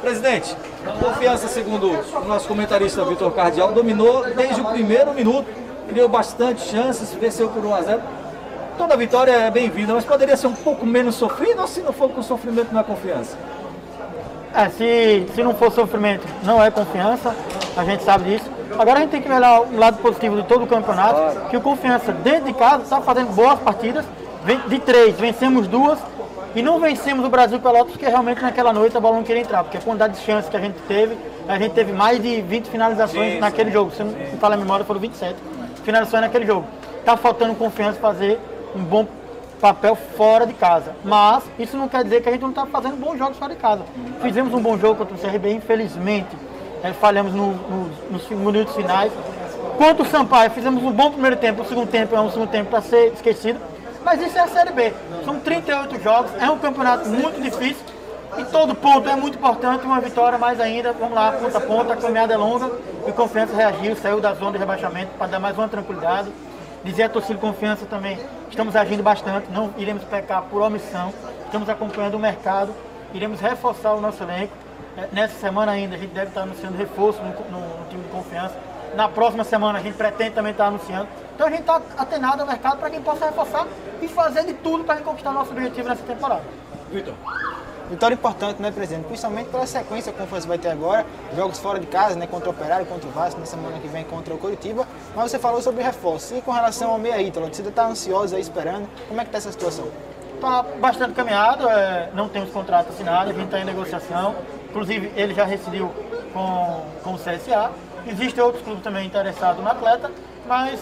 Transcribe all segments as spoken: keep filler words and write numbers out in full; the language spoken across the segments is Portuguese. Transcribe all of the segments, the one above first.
Presidente, Confiança, segundo o nosso comentarista Vitor Cardial, dominou desde o primeiro minuto, criou bastante chances, venceu por um a zero. Toda vitória é bem-vinda, mas poderia ser um pouco menos sofrida ou se não for com sofrimento não é Confiança? É, se, se não for sofrimento, não é Confiança, a gente sabe disso. Agora a gente tem que olhar o lado positivo de todo o campeonato, claro. Que o Confiança, dentro de casa, está fazendo boas partidas, de três, vencemos duas, e não vencemos o Brasil Pelotas, porque realmente naquela noite a bola não queria entrar, porque a quantidade de chances que a gente teve, a gente teve mais de vinte finalizações sim, naquele sim, jogo, se não me falar a memória, foram vinte e sete finalizações naquele jogo. Está faltando Confiança fazer um bom papel fora de casa, mas isso não quer dizer que a gente não está fazendo bons jogos fora de casa. Fizemos um bom jogo contra o C R B, infelizmente, é, falhamos no, no, nos minutos finais. Quanto o Sampaio, fizemos um bom primeiro tempo, o segundo tempo é um segundo tempo para ser esquecido, mas isso é a Série B. São trinta e oito jogos, é um campeonato muito difícil e todo ponto é muito importante, uma vitória mais ainda. Vamos lá, ponta a ponta, a caminhada é longa e Confiança reagiu, saiu da zona de rebaixamento para dar mais uma tranquilidade. Dizer a torcida Confiança também, estamos agindo bastante, não iremos pecar por omissão, estamos acompanhando o mercado, iremos reforçar o nosso elenco. Nessa semana ainda a gente deve estar anunciando reforço no, no, no time de Confiança. Na próxima semana a gente pretende também estar anunciando. Então a gente está atenado ao mercado para quem possa reforçar e fazer de tudo para conquistar nosso objetivo nessa temporada. Vitor. Vitória importante, né, presidente? Principalmente pela sequência que a Confiança vai ter agora, jogos fora de casa, né, contra o Operário, contra o Vasco, na semana que vem contra o Coritiba. Mas você falou sobre reforço. E com relação ao meia Ítalo, a torcida está ansiosa aí esperando. Como é que está essa situação? Está bastante caminhado, é, não temos contrato assinado, a gente está em negociação. Inclusive, ele já rescindiu com, com o C S A. Existem outros clubes também interessados no atleta, mas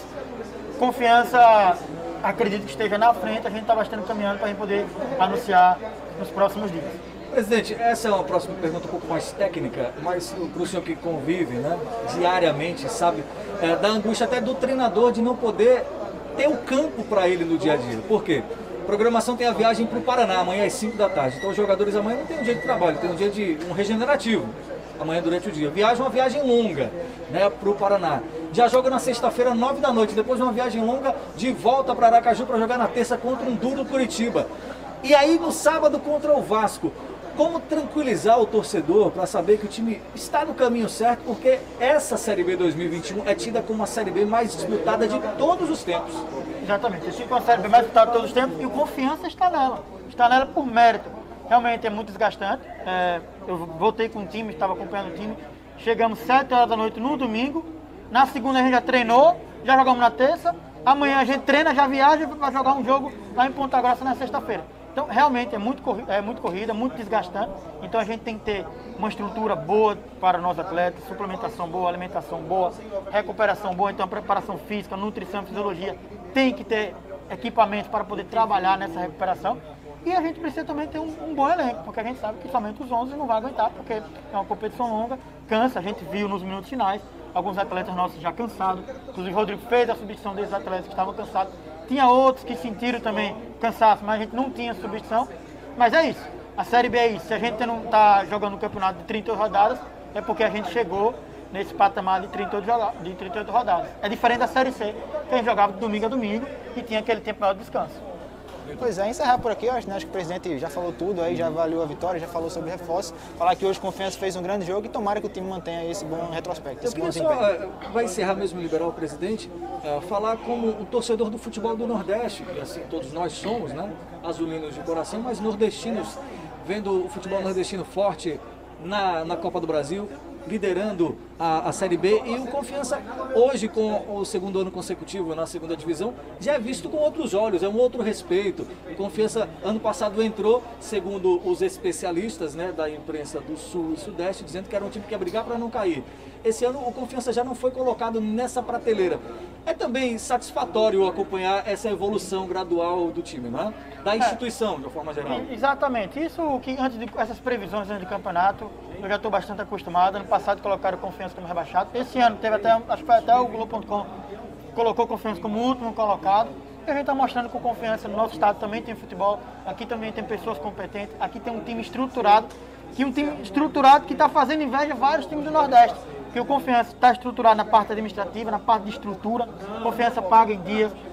Confiança, acredito que esteja na frente, a gente está bastante caminhando para a gente poder anunciar nos próximos dias. Presidente, essa é uma próxima pergunta um pouco mais técnica, mas para o senhor que convive, né, diariamente, sabe, é, da angústia até do treinador de não poder ter o campo para ele no dia a dia. Por quê? A programação tem a viagem para o Paraná, amanhã às cinco da tarde. Então os jogadores amanhã não tem um dia de trabalho, tem um dia de um regenerativo. Amanhã durante o dia. Viaja uma viagem longa, né, para o Paraná. Já joga na sexta-feira, nove da noite. Depois de uma viagem longa, de volta para Aracaju para jogar na terça contra um duro Curitiba. E aí no sábado contra o Vasco. Como tranquilizar o torcedor para saber que o time está no caminho certo, porque essa Série B dois mil e vinte e um é tida como a Série B mais disputada de todos os tempos. Exatamente, esse tipo é a Série B mais disputada de todos os tempos e o Confiança está nela. Está nela por mérito. Realmente é muito desgastante. É, eu voltei com o time, estava acompanhando o time. Chegamos sete horas da noite no domingo. Na segunda a gente já treinou, já jogamos na terça. Amanhã a gente treina, já viaja para jogar um jogo lá em Ponta Grossa na sexta-feira. Então realmente é muito, é muito corrida, muito desgastante. Então a gente tem que ter uma estrutura boa para nós atletas, suplementação boa, alimentação boa, recuperação boa, então preparação física, nutrição, fisiologia. Tem que ter equipamentos para poder trabalhar nessa recuperação. E a gente precisa também ter um, um bom elenco, porque a gente sabe que somente os onze não vai aguentar, porque é uma competição longa, cansa, a gente viu nos minutos finais, alguns atletas nossos já cansados, inclusive o Rodrigo fez a substituição desses atletas que estavam cansados, tinha outros que sentiram também cansaço, mas a gente não tinha substituição, mas é isso, a Série B é isso, se a gente não está jogando um campeonato de trinta e oito rodadas, é porque a gente chegou nesse patamar de trinta e oito rodadas, é diferente da Série C, que a gente jogava de domingo a domingo e tinha aquele tempo maior de descanso. Pois é, encerrar por aqui, eu acho, né? Acho que o presidente já falou tudo aí, já avaliou a vitória, já falou sobre reforço. Falar que hoje Confiança fez um grande jogo e tomara que o time mantenha esse bom retrospecto. Esse eu bom só, uh, vai encerrar mesmo liberar o presidente, uh, falar como um torcedor do futebol do Nordeste, e assim todos nós somos, né? Azulinos de coração, mas nordestinos, vendo o futebol nordestino forte na, na Copa do Brasil, liderando a, a Série B, e o Confiança hoje, com o segundo ano consecutivo na segunda divisão, já é visto com outros olhos, é um outro respeito. O Confiança ano passado entrou, segundo os especialistas, né, da imprensa do Sul e Sudeste, dizendo que era um time que ia brigar para não cair. Esse ano o Confiança já não foi colocado nessa prateleira. É também satisfatório acompanhar essa evolução gradual do time, né? Da instituição, de uma forma geral. Exatamente. Isso que antes de essas previsões antes do campeonato, eu já estou bastante acostumado. Ano passado colocaram Confiança como rebaixado. Esse ano teve até, acho que foi até o Globo ponto com colocou Confiança como último colocado. E a gente está mostrando que o Confiança no nosso estado também tem futebol. Aqui também tem pessoas competentes. Aqui tem um time estruturado, que um time estruturado que está fazendo inveja a vários times do Nordeste. Que o Confiança está estruturado na parte administrativa, na parte de estrutura. Confiança paga em dias,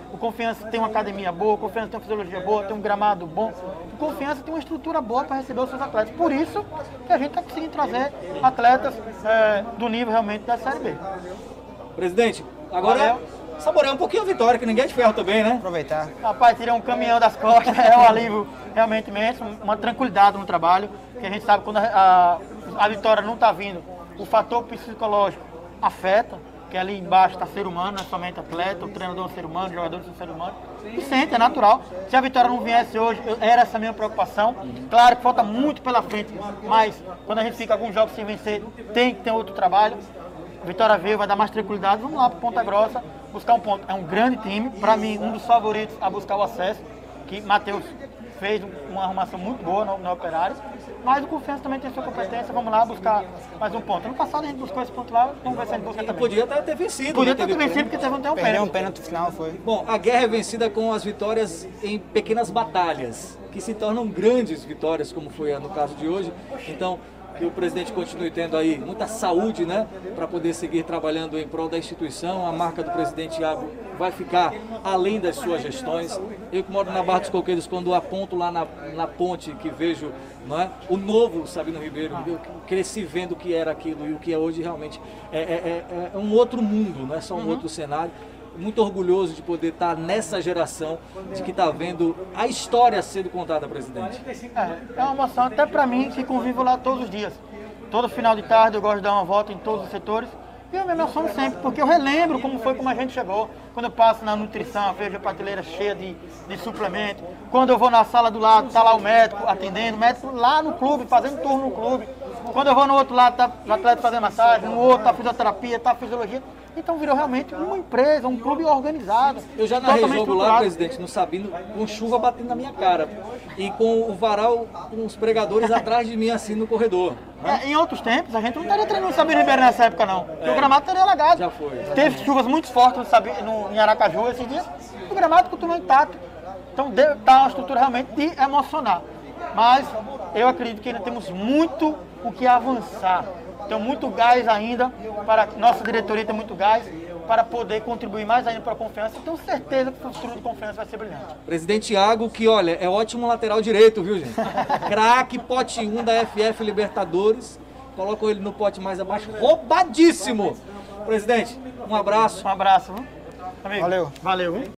O Confiança tem uma academia boa, o Confiança tem uma fisiologia boa, tem um gramado bom. O Confiança tem uma estrutura boa para receber os seus atletas. Por isso que a gente está conseguindo trazer atletas é, do nível realmente da Série B. Presidente, agora Valeu. saborear um pouquinho a vitória, que ninguém é de ferro também, né? Aproveitar. Rapaz, tirei um caminhão das costas, é um alívio realmente imenso, uma tranquilidade no trabalho, que a gente sabe que quando a, a, a vitória não está vindo, o fator psicológico afeta, que ali embaixo está ser humano, não é somente atleta, o treinador é um ser humano, os jogadores são ser humano, e sente, é natural. Se a vitória não viesse hoje, eu, era essa a minha preocupação. Claro que falta muito pela frente, mas quando a gente fica alguns jogos sem vencer, tem que ter outro trabalho. A vitória veio, vai dar mais tranquilidade, vamos lá para Ponta Grossa, buscar um ponto. É um grande time, para mim, um dos favoritos a buscar o acesso, que Matheus fez uma arrumação muito boa no, no Operário, mas o Confiança também tem sua competência, vamos lá buscar mais um ponto. No passado a gente buscou esse ponto lá, vamos ver se a gente busca também. Podia até ter vencido. Podia né? ter vencido porque teve até um Perdeu um pênalti. pênalti final, foi. Bom, a guerra é vencida com as vitórias em pequenas batalhas, que se tornam grandes vitórias, como foi no caso de hoje. Então, que o presidente continue tendo aí muita saúde, né, para poder seguir trabalhando em prol da instituição. A marca do presidente Iago vai ficar além das suas gestões. Eu que moro na Barra dos Coqueiros, quando aponto lá na, na ponte que vejo, não é, o novo Sabino Ribeiro, eu cresci vendo o que era aquilo e o que é hoje realmente é, é, é, é um outro mundo, não é só um Uhum. outro cenário. Muito orgulhoso de poder estar nessa geração de que está vendo a história sendo contada, presidente. É, é uma emoção até para mim que convivo lá todos os dias. Todo final de tarde eu gosto de dar uma volta em todos os setores. E eu me emociono sempre, porque eu relembro como foi como a gente chegou. Quando eu passo na nutrição, vejo a prateleira cheia de, de suplemento. Quando eu vou na sala do lado, está lá o médico atendendo, o médico lá no clube, fazendo turno no clube. Quando eu vou no outro lado, está o atleta fazendo massagem, no outro está a fisioterapia, está a fisiologia. Então virou realmente uma empresa, um clube organizado. Eu já narrei totalmente jogo lá, estruturado. presidente, no Sabino, com chuva batendo na minha cara. E com o varal, com os pregadores atrás de mim, assim, no corredor. É, em outros tempos, a gente não estaria treinando no Sabino Ribeiro nessa época, não. Porque o gramado estaria alagado. Já foi. Teve chuvas muito fortes no, Sabi- no, em Aracaju esses dias. O gramado continua intacto. Então está uma estrutura realmente de emocionar. Mas eu acredito que ainda temos muito o que avançar. Tem muito gás ainda, para nossa diretoria tem muito gás, para poder contribuir mais ainda para a Confiança. Tenho certeza que o futuro do Confiança vai ser brilhante. Presidente Iago, que olha, é ótimo lateral direito, viu, gente? Craque, pote um da F F Libertadores. Colocam ele no pote mais abaixo. Roubadíssimo! Presidente, um abraço. Um abraço, viu? Amigo, Valeu. Valeu, viu?